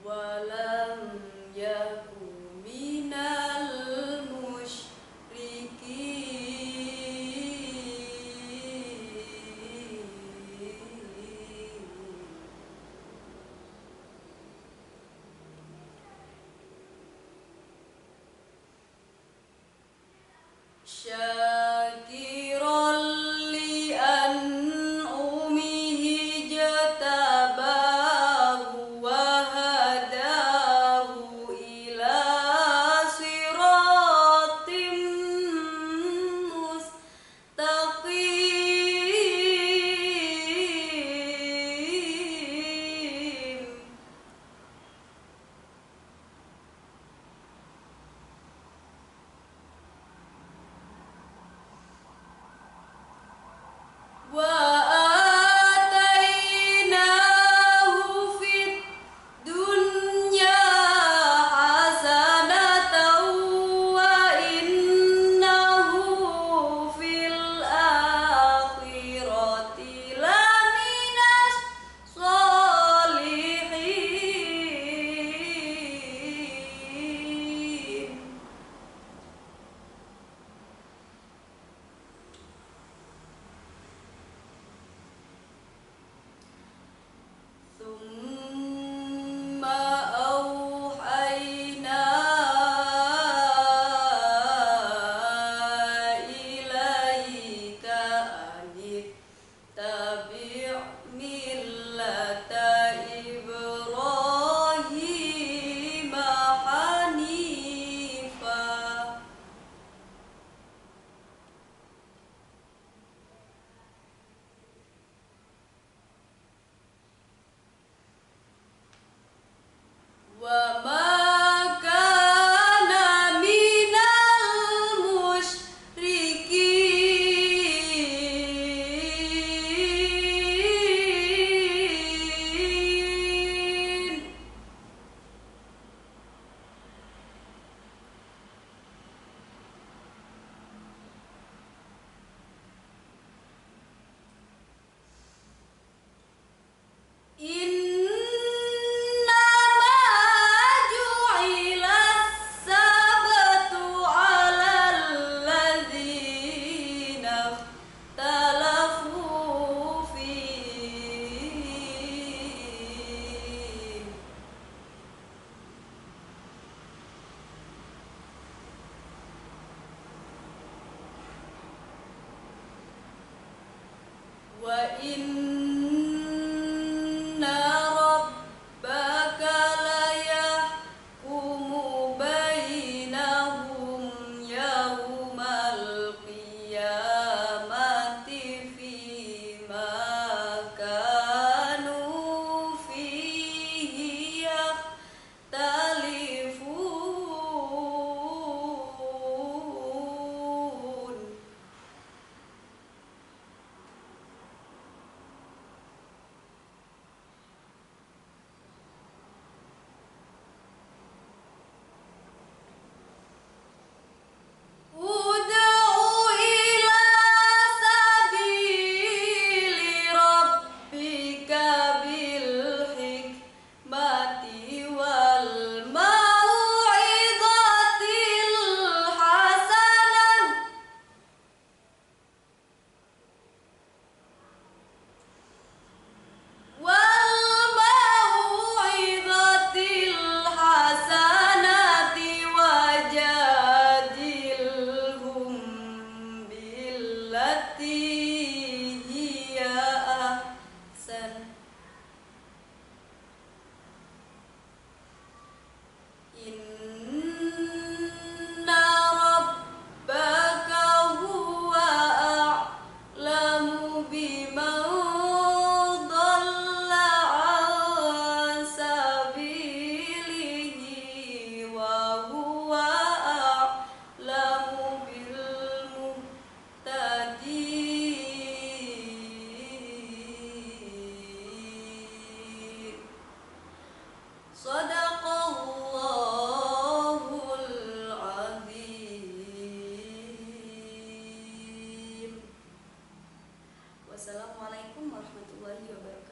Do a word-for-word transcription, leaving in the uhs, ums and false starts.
walam yaku minal musyrikin. Syakiran li an'umihi jatabahu wa hadahu ila siratim mustaqim. Wa atainahu fid dunya hasanatan wa innahu fil akhirati laminas sholihin. Tsumma auhayna ilaika anittabi' millata Ibrahim hanifa. Wa ma kana minal musyrikin. Innama ju'ilas sabtu 'alal ladzina ikhtalafu fihi. Wa inna rabbaka layahkumu bainahum yawmal qiyamati fima kanu fihi yakhtalifun. Ud'u ila sabili rabbika bil hikmati wal mau'izatil hasanah wal mau'izatil hasanati wajadilhum billati hiya ahsan. Inna rabbaka huwa a'lamu biman dhalla 'an sabilihi wa huwa a'lamu bil muhtadin. Shadaqallahul azim. Wassalamualaikum warahmatullahi wabarakatuh.